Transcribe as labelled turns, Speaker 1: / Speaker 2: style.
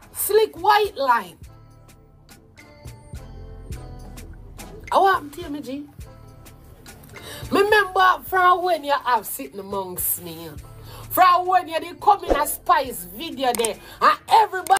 Speaker 1: Slick white line. I want to tell me, G. Remember from when you have sitting amongst me. From when you did come in a Spice video there. And everybody